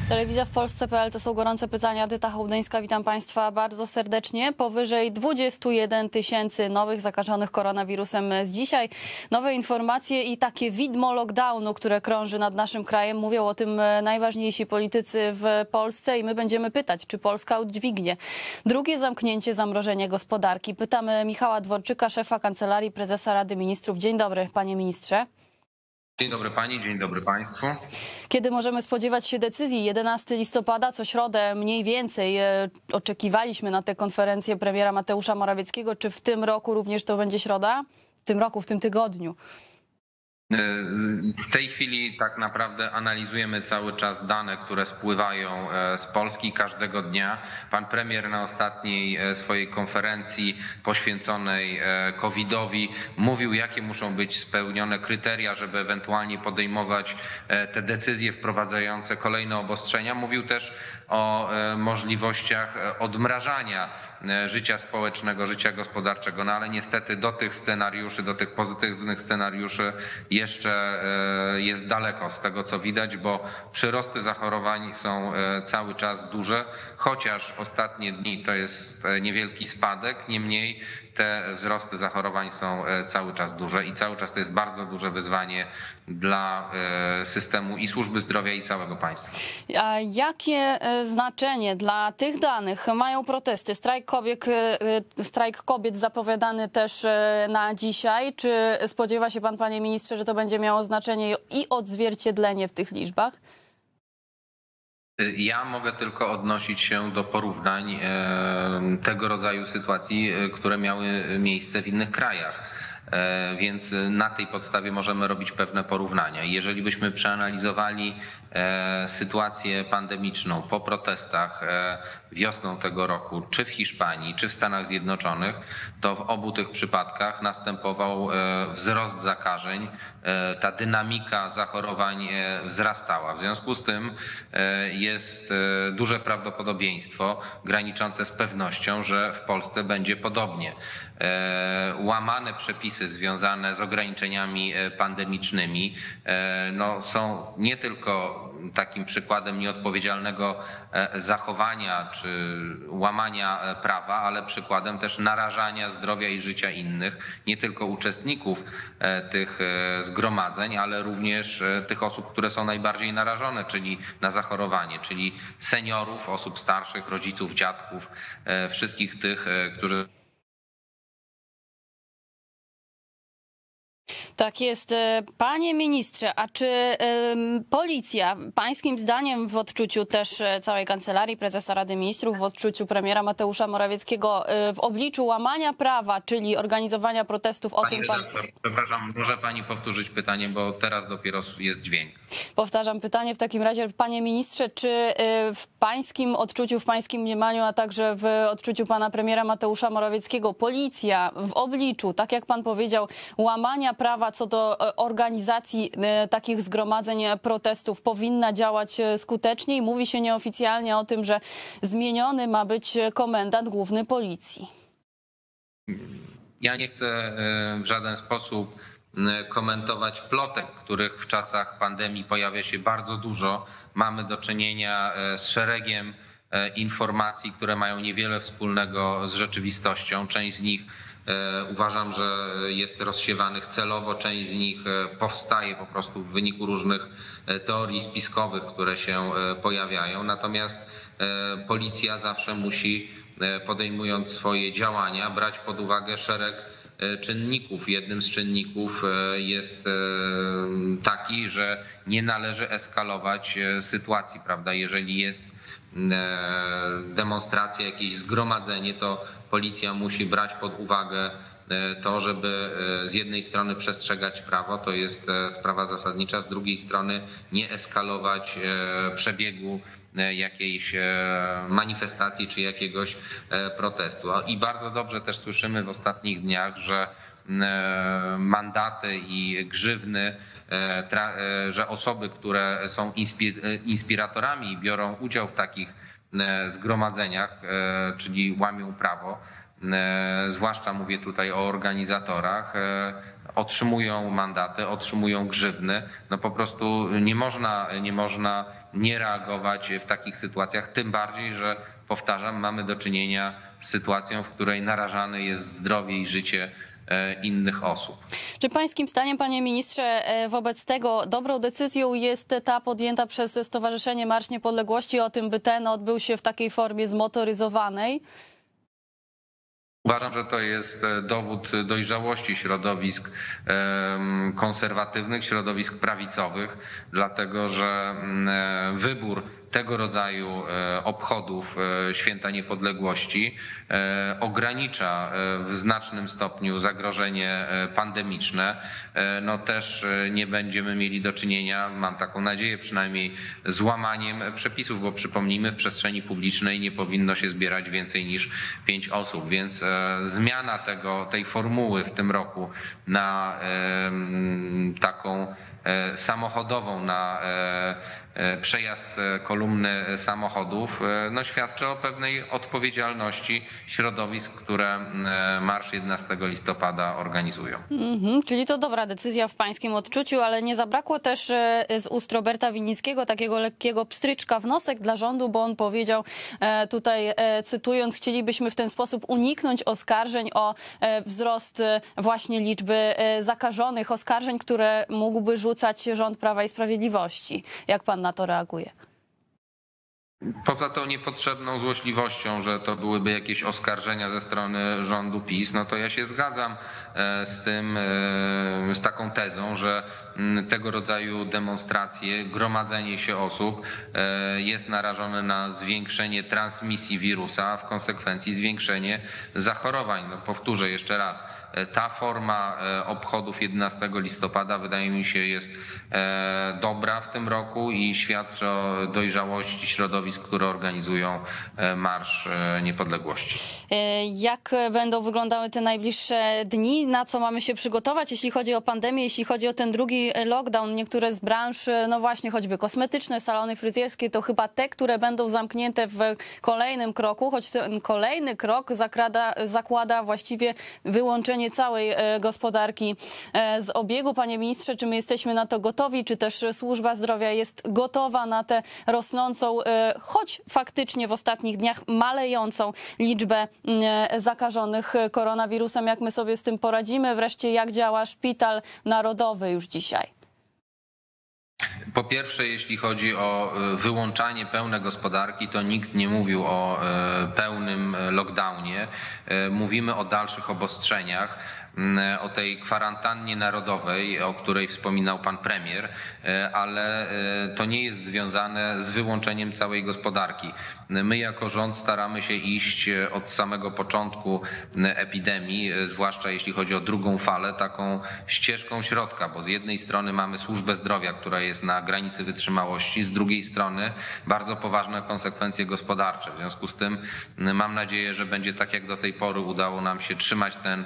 Telewizja w Polsce.pl to są gorące pytania. Edyta Hołdyńska, witam Państwa bardzo serdecznie. Powyżej 21 000 nowych zakażonych koronawirusem z dzisiaj. Nowe informacje i takie widmo lockdownu, które krąży nad naszym krajem. Mówią o tym najważniejsi politycy w Polsce i my będziemy pytać, czy Polska udźwignie drugie zamknięcie, zamrożenie gospodarki. Pytamy Michała Dworczyka, szefa Kancelarii Prezesa Rady Ministrów. Dzień dobry, panie ministrze. Dzień dobry pani, dzień dobry państwu. Kiedy możemy spodziewać się decyzji? 11 listopada, co środę mniej więcej oczekiwaliśmy na tę konferencję premiera Mateusza Morawieckiego. Czy w tym roku również to będzie środa? W tym roku, w tym tygodniu? W tej chwili tak naprawdę analizujemy cały czas dane, które spływają z Polski każdego dnia. Pan premier na ostatniej swojej konferencji poświęconej COVID-owi mówił, jakie muszą być spełnione kryteria, żeby ewentualnie podejmować te decyzje wprowadzające kolejne obostrzenia. Mówił też o możliwościach odmrażania życia społecznego, życia gospodarczego, no ale niestety do tych scenariuszy, do tych pozytywnych scenariuszy jeszcze jest daleko z tego, co widać, bo przyrosty zachorowań są cały czas duże, chociaż ostatnie dni to jest niewielki spadek, niemniej te wzrosty zachorowań są cały czas duże i cały czas to jest bardzo duże wyzwanie dla systemu i służby zdrowia i całego państwa. A jakie znaczenie dla tych danych mają protesty? Strajk kobiet zapowiadany też na dzisiaj. Czy spodziewa się pan, panie ministrze, że to będzie miało znaczenie i odzwierciedlenie w tych liczbach? Ja mogę tylko odnosić się do porównań tego rodzaju sytuacji, które miały miejsce w innych krajach. Więc na tej podstawie możemy robić pewne porównania. Jeżeli byśmy przeanalizowali sytuację pandemiczną po protestach wiosną tego roku, czy w Hiszpanii, czy w Stanach Zjednoczonych, to w obu tych przypadkach następował wzrost zakażeń, ta dynamika zachorowań wzrastała. W związku z tym jest duże prawdopodobieństwo graniczące z pewnością, że w Polsce będzie podobnie. Łamane przepisy związane z ograniczeniami pandemicznymi no, są nie tylko takim przykładem nieodpowiedzialnego zachowania czy łamania prawa, ale przykładem też narażania zdrowia i życia innych, nie tylko uczestników tych zgromadzeń, ale również tych osób, które są najbardziej narażone, czyli na zachorowanie, czyli seniorów, osób starszych, rodziców, dziadków, wszystkich tych, którzy... Tak jest. Panie ministrze, a czy policja, pańskim zdaniem w odczuciu też całej Kancelarii Prezesa Rady Ministrów, w odczuciu premiera Mateusza Morawieckiego, w obliczu łamania prawa, czyli organizowania protestów, o tym pan... Przepraszam, może pani powtórzyć pytanie, bo teraz dopiero jest dźwięk. Powtarzam pytanie w takim razie, panie ministrze, czy w pańskim odczuciu, w pańskim mniemaniu, a także w odczuciu pana premiera Mateusza Morawieckiego policja w obliczu, tak jak pan powiedział, łamania prawa co do organizacji takich zgromadzeń, protestów powinna działać skuteczniej? Mówi się nieoficjalnie o tym, że zmieniony ma być komendant główny policji. Ja nie chcę w żaden sposób komentować plotek, których w czasach pandemii pojawia się bardzo dużo. Mamy do czynienia z szeregiem informacji, które mają niewiele wspólnego z rzeczywistością. Część z nich uważam, że jest rozsiewanych celowo, część z nich powstaje po prostu w wyniku różnych teorii spiskowych, które się pojawiają. Natomiast policja zawsze musi, podejmując swoje działania, brać pod uwagę szereg czynników. Jednym z czynników jest taki, że nie należy eskalować sytuacji, prawda? Jeżeli jest demonstracja, jakieś zgromadzenie, to policja musi brać pod uwagę to, żeby z jednej strony przestrzegać prawo, to jest sprawa zasadnicza, z drugiej strony nie eskalować przebiegu jakiejś manifestacji czy jakiegoś protestu. I bardzo dobrze też słyszymy w ostatnich dniach, że mandaty i grzywny, że osoby, które są inspiratorami i biorą udział w takich zgromadzeniach, czyli łamią prawo, zwłaszcza mówię tutaj o organizatorach, otrzymują mandaty, otrzymują grzywny. No po prostu nie można nie reagować w takich sytuacjach, tym bardziej, że powtarzam, mamy do czynienia z sytuacją, w której narażane jest zdrowie i życie innych osób. Czy pańskim zdaniem, panie ministrze, wobec tego dobrą decyzją jest ta podjęta przez Stowarzyszenie Marsz Niepodległości o tym, by ten odbył się w takiej formie zmotoryzowanej? Uważam, że to jest dowód dojrzałości środowisk konserwatywnych, środowisk prawicowych, dlatego że wybór tego rodzaju obchodów Święta Niepodległości ogranicza w znacznym stopniu zagrożenie pandemiczne. No też nie będziemy mieli do czynienia, mam taką nadzieję przynajmniej, z łamaniem przepisów, bo przypomnijmy, w przestrzeni publicznej nie powinno się zbierać więcej niż 5 osób, więc zmiana tej formuły w tym roku na taką samochodową, na przejazd kolumny samochodów, no świadczy o pewnej odpowiedzialności środowisk, które marsz 11 listopada organizują. Czyli to dobra decyzja w pańskim odczuciu, ale nie zabrakło też z ust Roberta Winnickiego takiego lekkiego pstryczka w nosek dla rządu, bo on powiedział tutaj, cytując, chcielibyśmy w ten sposób uniknąć oskarżeń o wzrost właśnie liczby zakażonych, oskarżeń, które mógłby rzucać rząd Prawa i Sprawiedliwości. Jak pan na to reaguje? Poza tą niepotrzebną złośliwością, że to byłyby jakieś oskarżenia ze strony rządu PiS, no to ja się zgadzam z taką tezą, że tego rodzaju demonstracje, gromadzenie się osób jest narażone na zwiększenie transmisji wirusa, a w konsekwencji zwiększenie zachorowań. No powtórzę jeszcze raz. Ta forma obchodów 11 listopada wydaje mi się jest dobra w tym roku i świadczy o dojrzałości środowisk, które organizują Marsz Niepodległości. Jak będą wyglądały te najbliższe dni? Na co mamy się przygotować, jeśli chodzi o pandemię, jeśli chodzi o ten drugi lockdown? Niektóre z branż, no właśnie choćby kosmetyczne, salony fryzjerskie, to chyba te, które będą zamknięte w kolejnym kroku, choć ten kolejny krok zakłada właściwie wyłączenie całej gospodarki z obiegu. Panie ministrze, czy my jesteśmy na to gotowi, czy też służba zdrowia jest gotowa na tę rosnącą, choć faktycznie w ostatnich dniach malejącą liczbę zakażonych koronawirusem? Jak my sobie z tym poradzimy? Wreszcie, jak działa Szpital Narodowy już dzisiaj? Po pierwsze, jeśli chodzi o wyłączanie pełne gospodarki, to nikt nie mówił o pełnym lockdownie. Mówimy o dalszych obostrzeniach, o tej kwarantannie narodowej, o której wspominał pan premier, ale to nie jest związane z wyłączeniem całej gospodarki. My jako rząd staramy się iść od samego początku epidemii, zwłaszcza jeśli chodzi o drugą falę, taką ścieżką środka, bo z jednej strony mamy służbę zdrowia, która jest na granicy wytrzymałości, z drugiej strony bardzo poważne konsekwencje gospodarcze. W związku z tym mam nadzieję, że będzie tak jak do tej pory udało nam się trzymać ten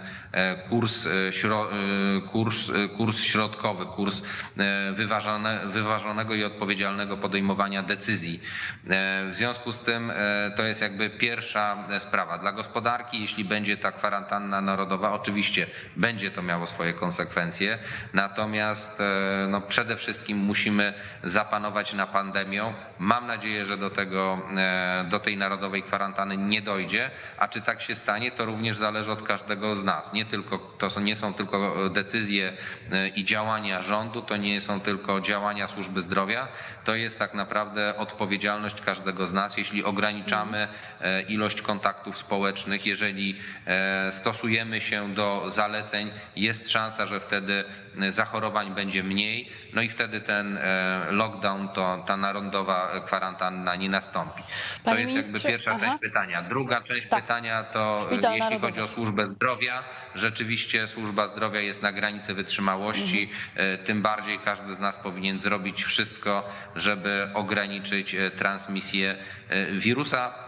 kurs środkowy, kurs wyważonego i odpowiedzialnego podejmowania decyzji. W związku z tym to jest jakby pierwsza sprawa. Dla gospodarki, jeśli będzie ta kwarantanna narodowa, oczywiście będzie to miało swoje konsekwencje, natomiast no, przede wszystkim musimy zapanować nad pandemią. Mam nadzieję, że do tej narodowej kwarantanny nie dojdzie, a czy tak się stanie, to również zależy od każdego z nas. To nie są tylko decyzje i działania rządu, to nie są tylko działania służby zdrowia, to jest tak naprawdę odpowiedzialność każdego z nas. Jeśli ograniczamy ilość kontaktów społecznych, jeżeli stosujemy się do zaleceń, jest szansa, że wtedy zachorowań będzie mniej, no i wtedy ten lockdown, ta narodowa kwarantanna nie nastąpi. Panie to jest ministrze, jakby pierwsza część pytania. Druga część pytania to jeśli chodzi o służbę zdrowia, rzeczywiście służba zdrowia jest na granicy wytrzymałości, tym bardziej każdy z nas powinien zrobić wszystko, żeby ograniczyć transmisję wirusa.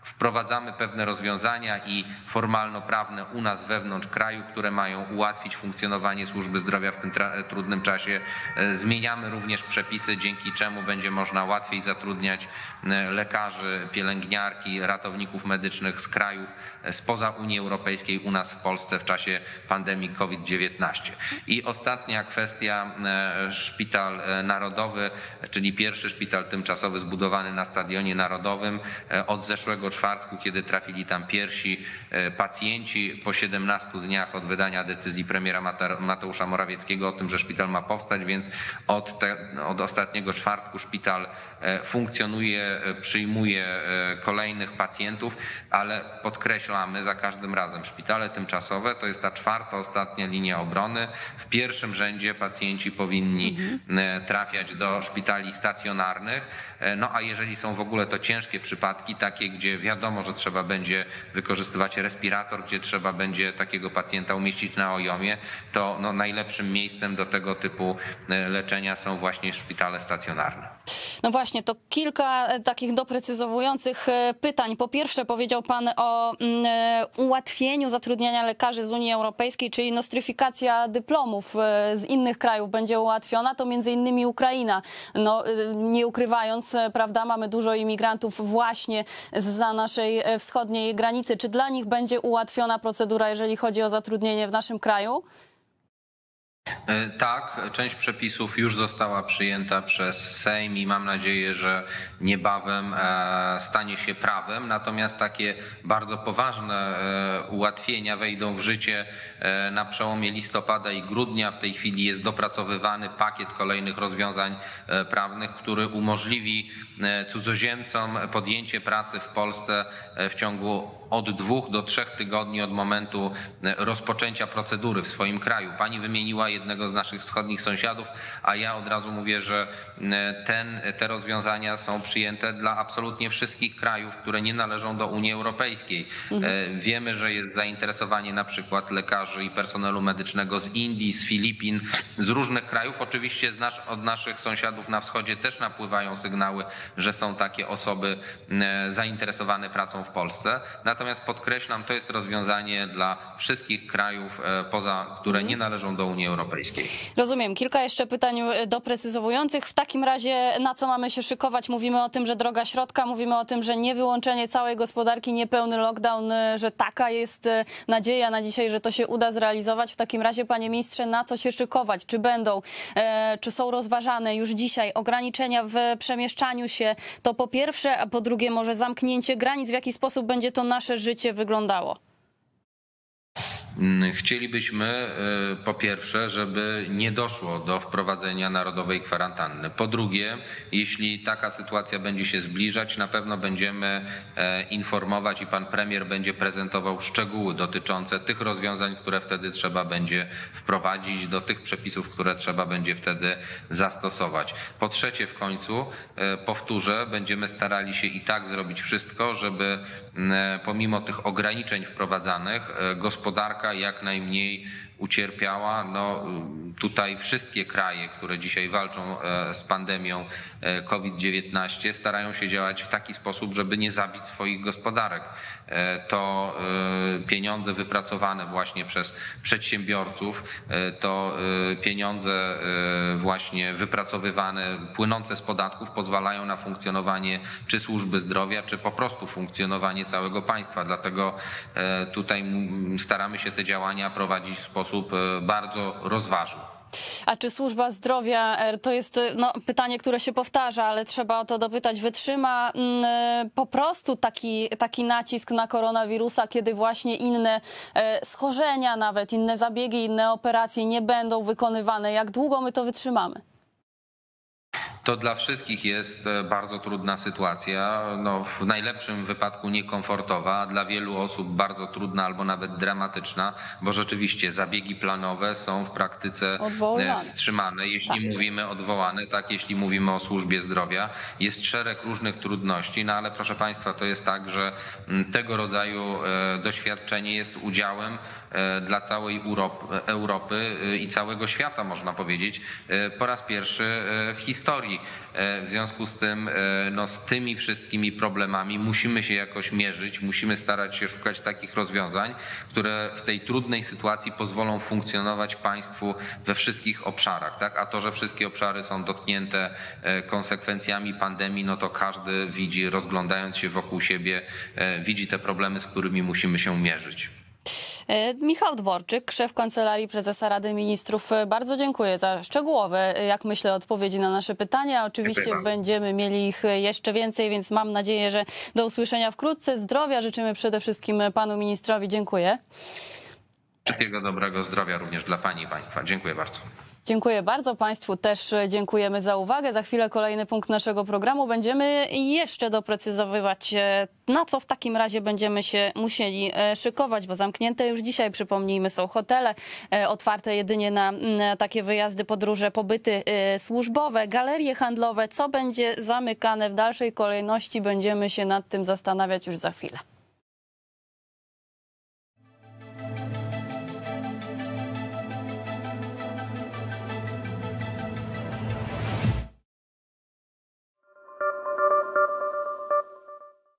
wprowadzamy pewne rozwiązania i formalno-prawne u nas wewnątrz kraju, które mają ułatwić funkcjonowanie służby zdrowia w tym trudnym czasie. Zmieniamy również przepisy, dzięki czemu będzie można łatwiej zatrudniać lekarzy, pielęgniarki, ratowników medycznych z krajów spoza Unii Europejskiej u nas w Polsce w czasie pandemii COVID-19. I ostatnia kwestia, szpital narodowy, czyli pierwszy szpital tymczasowy zbudowany na Stadionie Narodowym. Od zeszłego czwartku, kiedy trafili tam pierwsi pacjenci, po 17 dniach od wydania decyzji premiera Mateusza Morawieckiego o tym, że szpital ma powstać, więc od ostatniego czwartku szpital funkcjonuje, przyjmuje kolejnych pacjentów, ale podkreślamy za każdym razem, szpitale tymczasowe to jest ta czwarta, ostatnia linia obrony. W pierwszym rzędzie pacjenci powinni trafiać do szpitali stacjonarnych, no a jeżeli są w ogóle to ciężkie przypadki, takie gdzie wiadomo, że trzeba będzie wykorzystywać respirator, gdzie trzeba będzie takiego pacjenta umieścić na OJOM-ie, to no, najlepszym miejscem do tego typu leczenia są właśnie szpitale stacjonarne. No właśnie, to kilka takich doprecyzowujących pytań. Po pierwsze, powiedział pan o ułatwieniu zatrudniania lekarzy z Unii Europejskiej, czyli nostryfikacja dyplomów z innych krajów będzie ułatwiona, to między innymi Ukraina. No, nie ukrywając, prawda, mamy dużo imigrantów właśnie zza naszej wschodniej granicy. Czy dla nich będzie ułatwiona procedura, jeżeli chodzi o zatrudnienie w naszym kraju? Tak, część przepisów już została przyjęta przez Sejm i mam nadzieję, że niebawem stanie się prawem. Natomiast takie bardzo poważne ułatwienia wejdą w życie na przełomie listopada i grudnia. W tej chwili jest dopracowywany pakiet kolejnych rozwiązań prawnych, który umożliwi cudzoziemcom podjęcie pracy w Polsce w ciągu od 2 do 3 tygodni od momentu rozpoczęcia procedury w swoim kraju. Pani wymieniła jednego z naszych wschodnich sąsiadów, a ja od razu mówię, że te rozwiązania są przyjęte dla absolutnie wszystkich krajów, które nie należą do Unii Europejskiej. Wiemy, że jest zainteresowanie na przykład lekarzy i personelu medycznego z Indii, z Filipin, z różnych krajów. Oczywiście od naszych sąsiadów na wschodzie też napływają sygnały, że są takie osoby zainteresowane pracą w Polsce. Natomiast podkreślam, to jest rozwiązanie dla wszystkich krajów, które nie należą do Unii Europejskiej. Rozumiem. Kilka jeszcze pytań doprecyzowujących. W takim razie na co mamy się szykować? Mówimy o tym, że droga środka, mówimy o tym, że nie wyłączenie całej gospodarki, niepełny lockdown, że taka jest nadzieja na dzisiaj, że to się uda zrealizować. W takim razie, panie ministrze, na co się szykować? Czy są rozważane już dzisiaj ograniczenia w przemieszczaniu się? To po pierwsze, a po drugie może zamknięcie granic. W jaki sposób będzie to nasze życie wyglądało? Chcielibyśmy po pierwsze, żeby nie doszło do wprowadzenia narodowej kwarantanny. Po drugie, jeśli taka sytuacja będzie się zbliżać, na pewno będziemy informować i pan premier będzie prezentował szczegóły dotyczące tych rozwiązań, które wtedy trzeba będzie wprowadzić, do tych przepisów, które trzeba będzie wtedy zastosować. Po trzecie, w końcu, powtórzę, będziemy starali się i tak zrobić wszystko, żeby pomimo tych ograniczeń wprowadzanych gospodarka jak najmniej ucierpiała. No, tutaj wszystkie kraje, które dzisiaj walczą z pandemią COVID-19, starają się działać w taki sposób, żeby nie zabić swoich gospodarek. To pieniądze wypracowane właśnie przez przedsiębiorców, to pieniądze właśnie wypracowywane, płynące z podatków pozwalają na funkcjonowanie czy służby zdrowia, czy po prostu funkcjonowanie całego państwa. Dlatego tutaj staramy się te działania prowadzić w sposób bardzo rozważny. A czy służba zdrowia, to jest pytanie, które się powtarza, ale trzeba o to dopytać, wytrzyma po prostu taki nacisk na koronawirusa, kiedy właśnie inne schorzenia, nawet inne zabiegi, inne operacje nie będą wykonywane? Jak długo my to wytrzymamy? To dla wszystkich jest bardzo trudna sytuacja, no, w najlepszym wypadku niekomfortowa, a dla wielu osób bardzo trudna albo nawet dramatyczna, bo rzeczywiście zabiegi planowe są w praktyce wstrzymane, jeśli mówimy odwołane, tak, jeśli mówimy o służbie zdrowia. Jest szereg różnych trudności, no ale proszę państwa, to jest tak, że tego rodzaju doświadczenie jest udziałem dla całej Europy i całego świata, można powiedzieć, po raz pierwszy w historii. W związku z tym, no, z tymi wszystkimi problemami musimy się jakoś mierzyć, musimy starać się szukać takich rozwiązań, które w tej trudnej sytuacji pozwolą funkcjonować państwu we wszystkich obszarach, tak? A to, że wszystkie obszary są dotknięte konsekwencjami pandemii, no to każdy widzi, rozglądając się wokół siebie, widzi te problemy, z którymi musimy się mierzyć. Michał Dworczyk, szef Kancelarii Prezesa Rady Ministrów. Bardzo dziękuję za szczegółowe, jak myślę, odpowiedzi na nasze pytania. Oczywiście będziemy mieli ich jeszcze więcej, więc mam nadzieję, że do usłyszenia wkrótce. Zdrowia życzymy przede wszystkim panu ministrowi. Dziękuję. Wszystkiego dobrego, zdrowia również dla pani i państwa. Dziękuję bardzo. Dziękuję bardzo. Państwu też dziękujemy za uwagę. Za chwilę kolejny punkt naszego programu. Będziemy jeszcze doprecyzowywać, na co w takim razie będziemy się musieli szykować, bo zamknięte już dzisiaj, przypomnijmy, są hotele, otwarte jedynie na takie wyjazdy, podróże, pobyty służbowe, galerie handlowe. Co będzie zamykane w dalszej kolejności, będziemy się nad tym zastanawiać już za chwilę.